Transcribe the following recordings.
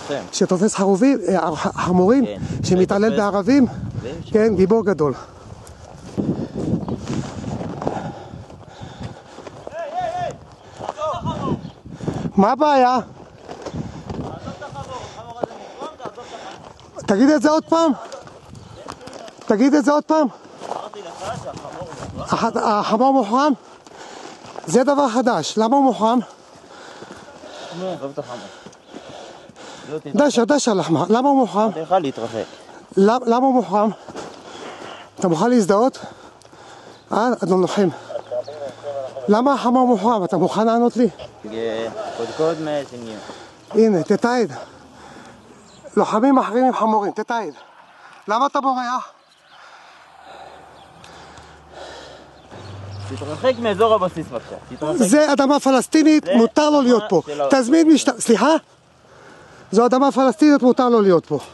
שתופס חמורים, שמתעלל בערבים, כן, גיבור גדול. מה הבעיה? תגיד את זה עוד פעם. תגיד את זה עוד פעם. החמור מוחרם? זה דבר חדש. למה הוא מוחרם? דשר לחמה. למה הוא מוחרם? אתה יכול להתרחק. למה הוא מוחרם? אתה מוכן להזדהות? אדון לוחם. למה החמור מוחרם? אתה מוכן לענות לי? קודקוד מהשניים. הנה, תתעד. לוחמים מחרימים חמורים, תתעד. למה אתה בורח? תתרחק מאזור הבסיס בבקשה. זה אדמה פלסטינית, מותר לו להיות פה. תזמין משטרה, סליחה? זו אדמה פלסטינית, מותר לו להיות פה.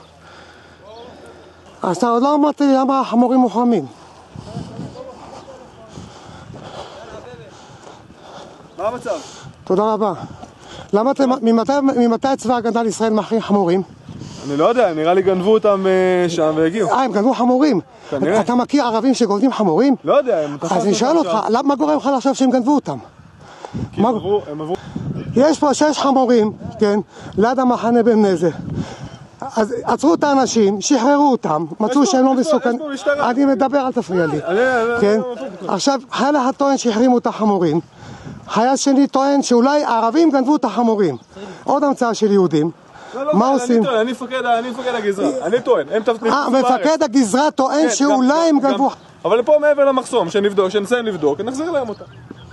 אז אתה עוד לא אמרת לי למה החמורים מוחרמים. מה המצב? תודה רבה. למה אתם, ממתי צבא הגנה לישראל מחרים חמורים? אני לא יודע, נראה לי גנבו אותם שם והגיעו. הם גנבו חמורים. כנראה. אתה מכיר ערבים שגונבים חמורים? לא יודע, הם תפסו אותם. אז אני שואל אותך, מה גורם לך לחשוב שהם גנבו אותם? כי הם עברו... יש פה 6 חמורים, כן, ליד המחנה בן נזר. אז עצרו את האנשים, שחררו אותם, מצאו שהם לא מסוכנים. אני מדבר, אל תפריע לי. כן? עכשיו, חייל אחד טוען שהחרימו את החמורים. חייל שני טוען שאולי הערבים גנבו את החמורים. עוד המצאה של יהודים. מה עושים? אני מפקד הגזרה, אני טוען. מפקד הגזרה טוען שאולי הם גנבו. אבל פה מעבר למחסום, שנסיים לבדוק, נחזיר להם אותה.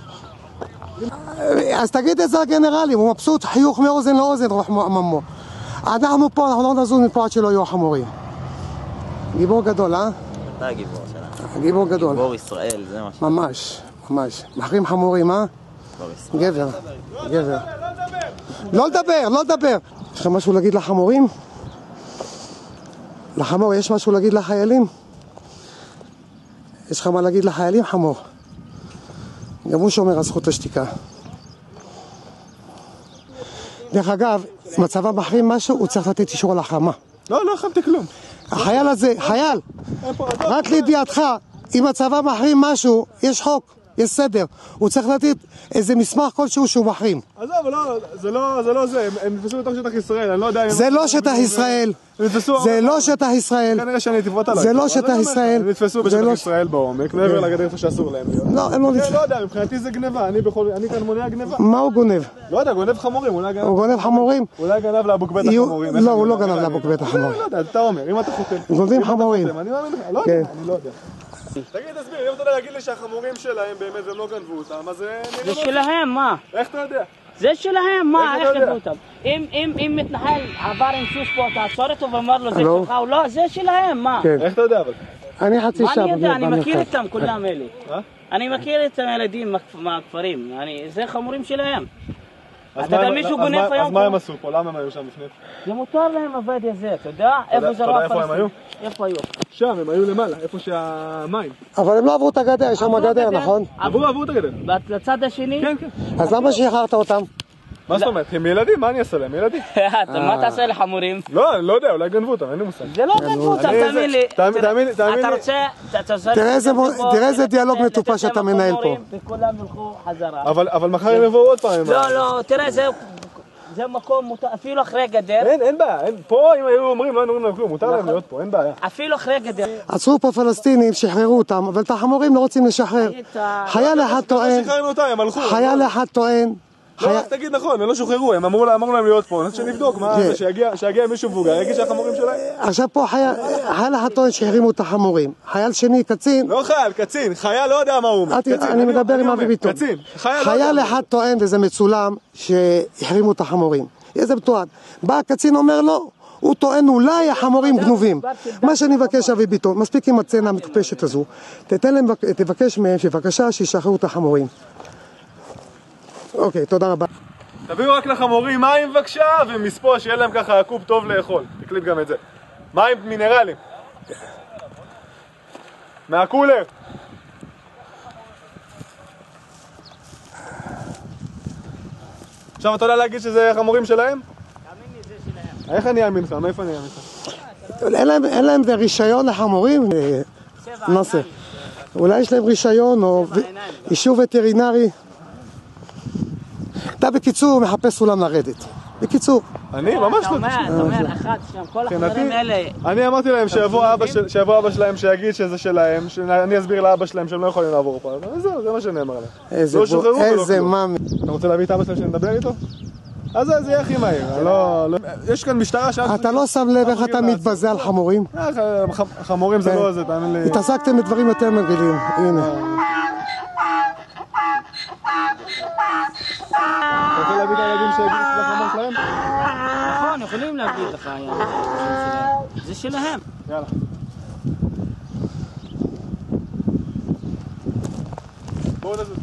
אז תגיד את זה לגנרלים, הוא מבסוט, חיוך מאוזן לאוזן, רוח ממו. אנחנו פה, אנחנו לא נזוז מפה עד שלא יהיו חמורים. גיבור גדול, אה? אתה הגיבור שלנו. גיבור גדול. גיבור ישראל, זה מה ש... ממש, ממש. מחרים חמורים, אה? גבר, גבר. לא לדבר, לא לדבר. יש לך משהו להגיד לחמורים? לחמור, יש משהו להגיד לחיילים? יש לך מה להגיד לחיילים, חמור? גם הוא שומר על זכות השתיקה. דרך אגב, אם הצבא מחרים משהו, הוא צריך לתת אישור על החרמה. לא החרמתי כלום. החייל הזה, חייל, רק לידיעתך, אם הצבא מחרים משהו, יש חוק, יש סדר. הוא צריך לתת איזה מסמך כלשהו שהוא מחרים. עזוב, זה לא זה, הם נתפסו בתוך שטח ישראל, אני לא יודע... זה לא שטח ישראל. זה לא שטח ישראל. כנראה שאני תבוט עליי. זה לא שטח ישראל. הם נתפסו בשטח ישראל בעומק, מעבר לגדר איפה שאסור להם להיות. לא, הם לא נתפסו. לא יודע, מבחינתי זה גניבה, אני כאן מונע גניבה. מה הוא גונב? לא יודע, גונב חמורים, הוא גונב חמורים? אולי גנב לאבוק בית החמורים. לא, הוא לא גנב לאבוק בית החמורים. לא יודע, אתה אומר, אם אתה חותם. גונבים חמורים. אני מאמין לך, לא יודע, אני לא יודע. תגיד, תסביר, אם אתה יודע להגיד לי שהחמורים שלהם באמת והם לא גנבו אותם, אז זה שלהם, מה? איך אתה יודע? זה שלהם, מה? איך גנבו אותם? אם מתנחל עבר עם סוס פה, תעצור אותו ואומר לו זה שלך או לא, זה שלהם, מה? איך אתה יודע אבל? אני חצי שעה מה אני יודע? אני מכיר אותם כולם אלה. אני מכיר את הילדים מהכפרים, זה חמורים שלהם. אתה יודע מישהו גונב היום? אז מה הם עשו פה? למה הם היו שם לפני? זה מותר להם עבד הזה, אתה יודע? איפה זה רוב פלסטין? איפה היו? שם, הם היו למעלה, איפה שהמים. אבל הם לא עברו את הגדר, יש שם גדר, נכון? עברו את הגדר. לצד השני? כן. אז למה שחררת אותם? מה זאת אומרת? הם ילדים, מה אני אעשה להם? ילדים. מה תעשה לחמורים? לא, אני לא יודע, אולי גנבו אותם, אין לי מושג. זה לא גנבו אותם, תאמין לי. תאמין לי. אתה רוצה... תראה איזה דיאלוג מטופש שאתה מנהל פה. וכולם ילכו חזרה. אבל מחר הם יבואו עוד פעם. לא, תראה, זה מקום מותר, אפילו אחרי גדר. אין בעיה, פה אם היו אומרים, לא היינו אומרים להם כלום, מותר להם להיות פה, אין בעיה. אפילו אחרי גדר. עצרו פה פלסטינים, שחררו אותם, אבל את החמורים לא רוצים לשחרר. חייל אחד טוען, חייל אחד טוען, לא, אז תגיד נכון, הם לא שוחררו, הם אמרו להם להיות פה, אז שנבדוק, שיגיע מישהו מבוגר, יגיד שהחמורים שלהם. עכשיו פה חייל אחד טוען שהחרימו את החמורים, חייל שני, קצין. לא חייל, קצין, חייל לא יודע מה הוא אומר. אני מדבר עם אבי ביטון. קצין, חייל אחד טוען, וזה מצולם, שהחרימו את החמורים. איזה מתועד. בא הקצין אומר לו, הוא טוען אולי החמורים גנובים. מה שאני מבקש אבי ביטון, מספיק עם הצנה המטופשת הזו, תבקש מהם שבבקשה שישחררו את החמורים. אוקיי, תודה רבה. תביאו רק לחמורים מים בבקשה, ומספוא שיהיה להם ככה עקוב טוב לאכול. תקליט גם את זה. מים מינרלים. מהקולר. עכשיו אתה יודע להגיד שזה חמורים שלהם? תאמין לי, זה שלהם. איך אני אאמין לך? מאיפה אני אאמין לך? אין להם רישיון לחמורים? נאסר. אולי יש להם רישיון או אישור וטרינרי? אתה בקיצור מחפש סולם לרדת. בקיצור. אני ממש לא. אתה אומר, אחד, שם, כל החברים האלה... אני אמרתי להם שיבוא אבא שלהם שיגיד שזה שלהם, שאני אסביר לאבא שלהם שהם לא יכולים לעבור פה. זהו, זה מה שנאמר להם. איזה מאמי. אתה רוצה להביא את אבא שלהם שנדבר איתו? אז זה יהיה הכי מהיר. יש כאן משטרה שם... אתה לא שם לב איך אתה מתבזה על חמורים? חמורים זה לא זה, תאמין לי. התעסקתם בדברים יותר מגעילים. הנה. אתה רוצה להביא את הילדים שיגידו שזה החמור שלהם? נכון, יכולים להגיד לך, זה שלהם. יאללה. בואו נעשה.